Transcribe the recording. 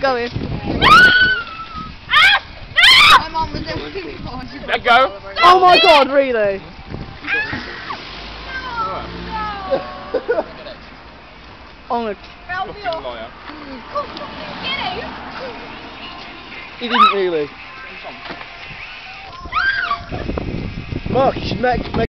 going. My mum was there with me. Let go. Oh my god, really? Oh my. He didn't really. Mark, you should make